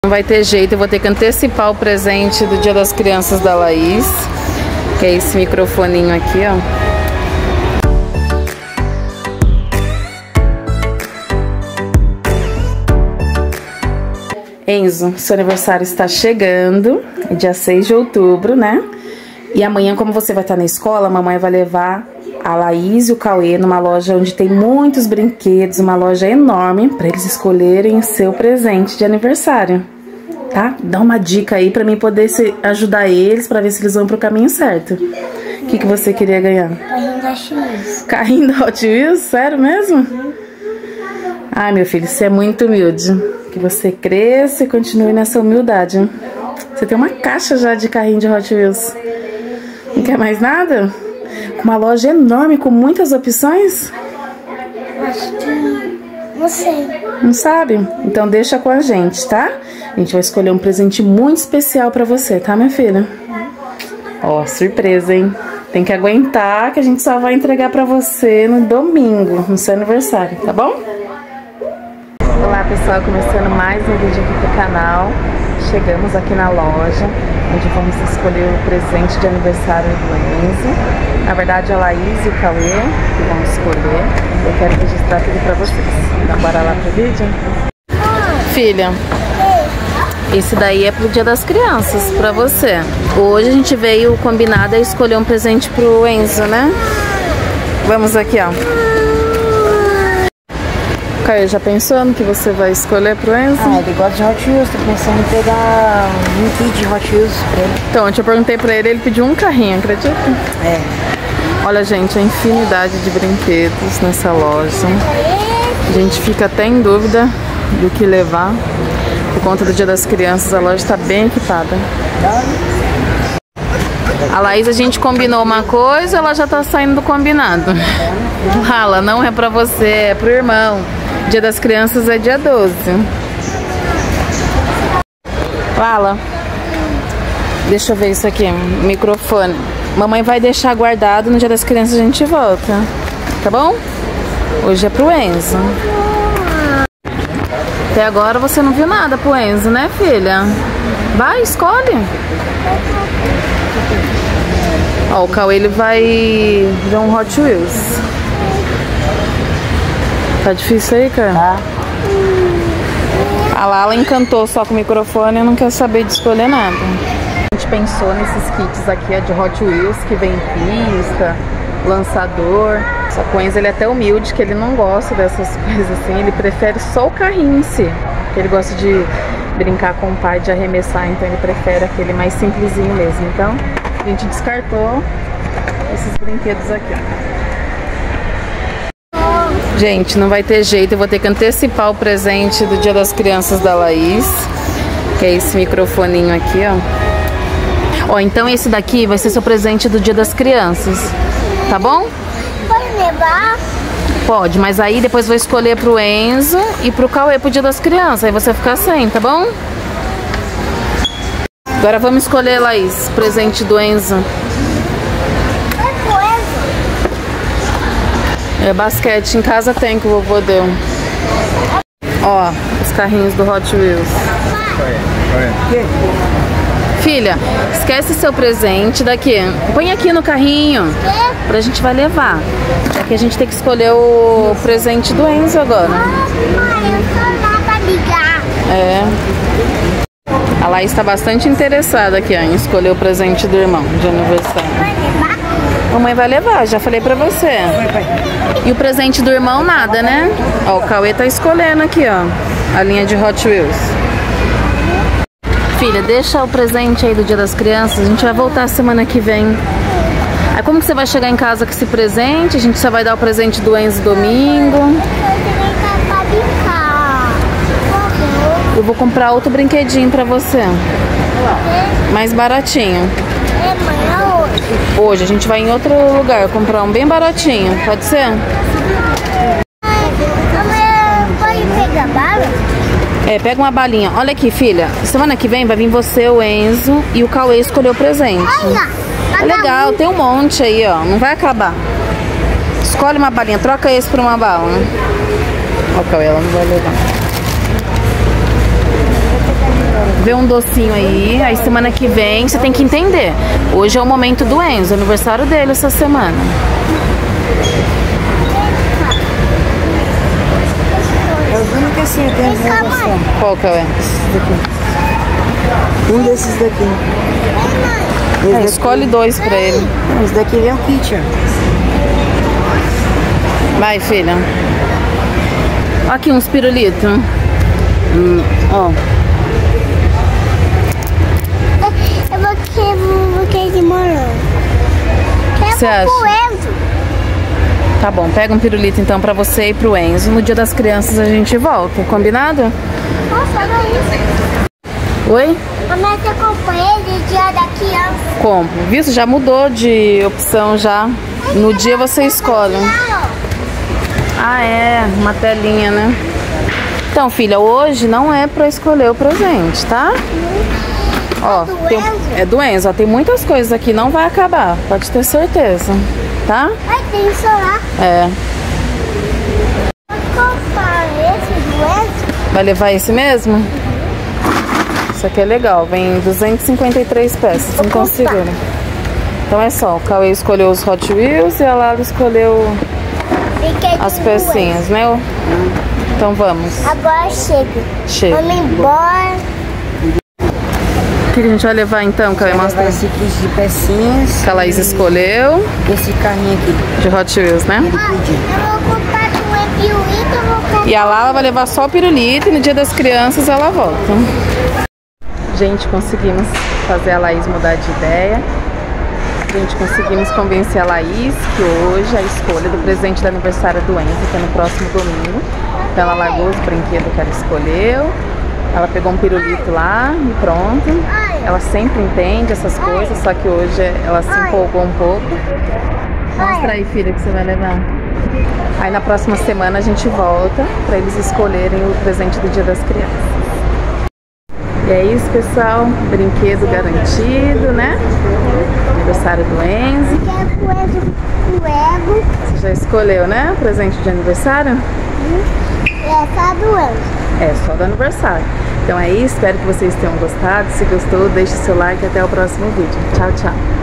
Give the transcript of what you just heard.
Não vai ter jeito, eu vou ter que antecipar o presente do Dia das Crianças da Laís, que é esse microfoninho aqui, ó. Enzo, seu aniversário está chegando, é dia 6 de outubro, né? E amanhã, como você vai estar na escola, a mamãe vai levar a Laís e o Cauê numa loja onde tem muitos brinquedos, uma loja enorme, para eles escolherem o seu presente de aniversário, tá? Dá uma dica aí para mim poder ajudar eles, para ver se eles vão pro caminho certo. O que você queria ganhar? Carrinho da Hot Wheels. Carrinho da Hot Wheels? Sério mesmo? Ai, meu filho, você é muito humilde. Que você cresça e continue nessa humildade. Você tem uma caixa já de carrinho de Hot Wheels. Não quer mais nada? Uma loja enorme com muitas opções? Acho que... não sei. Não sabe? Então deixa com a gente, tá? A gente vai escolher um presente muito especial pra você, tá, minha filha? Ó, surpresa, hein? Tem que aguentar que a gente só vai entregar pra você no domingo, no seu aniversário, tá bom? Olá pessoal, começando mais um vídeo aqui pro canal. Chegamos aqui na loja, onde vamos escolher o presente de aniversário do Enzo. Na verdade, a Laís e o Cauê que vão escolher. Eu quero registrar tudo pra vocês. Então bora lá pro vídeo? Filha, esse daí é pro Dia das Crianças, pra você. Hoje a gente veio combinada a escolher um presente pro Enzo, né? Vamos aqui, ó. Caio, já pensou no que você vai escolher pro Enzo? Ah, ele gosta de Hot Wheels, tô pensando em pegar um kit de Hot Wheels pra ele. Então, eu perguntei pra ele, ele pediu um carrinho, acredita? É. Olha, gente, a infinidade de brinquedos nessa loja. A gente fica até em dúvida do que levar. Por conta do Dia das Crianças, a loja está bem equipada. A Laís, a gente combinou uma coisa, ela já tá saindo do combinado. Fala, não é pra você, é pro irmão. Dia das Crianças é dia 12. Fala. Deixa eu ver isso aqui, microfone. Mamãe vai deixar guardado, no Dia das Crianças a gente volta. Tá bom? Hoje é pro Enzo. Até agora você não viu nada pro Enzo, né, filha? Vai, escolhe. Ó, o Cauê, ele vai ver um Hot Wheels. Tá difícil aí, cara? Tá. A Lala encantou só com o microfone e não quer saber de escolher nada. A gente pensou nesses kits aqui, de Hot Wheels, que vem pista, lançador. Só que o Enzo, ele é até humilde, que ele não gosta dessas coisas assim. Ele prefere só o carrinho em si. Porque ele gosta de brincar com o pai, de arremessar. Então ele prefere aquele mais simplesinho mesmo. Então a gente descartou esses brinquedos aqui. Gente, não vai ter jeito, eu vou ter que antecipar o presente do Dia das Crianças da Laís, que é esse microfoninho aqui, ó. Ó, então esse daqui vai ser seu presente do Dia das Crianças, tá bom? Pode levar? Pode, mas aí depois vou escolher pro Enzo e pro Cauê pro Dia das Crianças, aí você ficar sem, tá bom? Agora vamos escolher, Laís, o presente do Enzo. É basquete, em casa tem que o vovô deu. Ó, os carrinhos do Hot Wheels. Filha, esquece seu presente daqui. Põe aqui no carrinho. Pra gente vai levar. Aqui a gente tem que escolher o presente do Enzo agora. É. A Laís está bastante interessada aqui, ó, em escolher o presente do irmão de aniversário. Mamãe vai levar, já falei pra você. E o presente do irmão, nada, né? Ó, o Cauê tá escolhendo aqui, ó, a linha de Hot Wheels. Filha, deixa o presente aí do Dia das Crianças, a gente vai voltar semana que vem. Aí como que você vai chegar em casa com esse presente? A gente só vai dar o presente do Enzo domingo. Eu vou comprar outro brinquedinho pra você. Mais baratinho. Hoje a gente vai em outro lugar comprar um bem baratinho, pode ser? Pode pegar bala? É, pega uma balinha. Olha aqui, filha, semana que vem vai vir você, o Enzo e o Cauê escolher o presente. É legal, tem um monte aí, ó, não vai acabar. Escolhe uma balinha, troca esse por uma bala. Ó, o Cauê, ela não vai levar. Vê um docinho aí semana que vem você tem que entender. Hoje é o momento do Enzo, aniversário dele essa semana. Eu vi que assim, tem reservação. Qual que é? Esses daqui. Um desses daqui. Esse daqui. Escolhe 2 pra ele. Esse daqui é um kit, Vai, filha. Aqui uns pirulitos. Ó. Eu vou querer de morango. O que você acha? Tá bom, pega um pirulito então pra você e pro Enzo. No dia das crianças a gente volta, combinado? Nossa, olha isso. Oi? Mas você comprou ele dia da criança. Compro. Viu? Você já mudou de opção já. No dia você escolhe. Ah, é. Uma telinha, né? Então, filha, hoje não é pra escolher o presente, tá? Ó, é do Enzo. Ó, tem muitas coisas aqui, não vai acabar. Pode ter certeza, tá? Ai, tem isso lá. É. Pode comprar esse do Enzo? Vai levar esse mesmo? Isso aqui é legal. Vem 253 peças. Não conseguiram. Então é só. O Cauê escolheu os Hot Wheels e a Lala escolheu as pecinhas, né? Então vamos. Agora chega. Chega. Vamos embora. O que a gente vai levar então, Cauê? Mostra esse kit de pecinhas. que a Laís escolheu. Esse carrinho aqui. De Hot Wheels, né? Eu vou comprar um pirulito, eu vou comprar. E a Lala vai levar só o pirulito e no dia das crianças ela volta. Gente, conseguimos fazer a Laís mudar de ideia. Gente, conseguimos convencer a Laís que hoje a escolha do presente do aniversário do Enzo, que é no próximo domingo. Então ela largou os brinquedos que ela escolheu. Ela pegou um pirulito lá e pronto. Ela sempre entende essas coisas, só que hoje ela se empolgou um pouco. Mostra aí, filha, que você vai levar. Aí na próxima semana a gente volta para eles escolherem o presente do Dia das Crianças. E é isso, pessoal. Brinquedo garantido, né? Aniversário do Enzo. O Ego. Você já escolheu, né? O presente de aniversário? É só do Enzo. É, só do aniversário. Então é isso. Espero que vocês tenham gostado. Se gostou, deixe seu like e até o próximo vídeo. Tchau, tchau.